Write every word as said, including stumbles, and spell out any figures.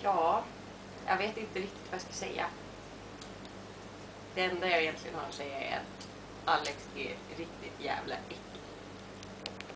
Ja, jag vet inte riktigt vad jag ska säga. Det enda jag egentligen har att säga är att Alex är riktigt jävla äcklig.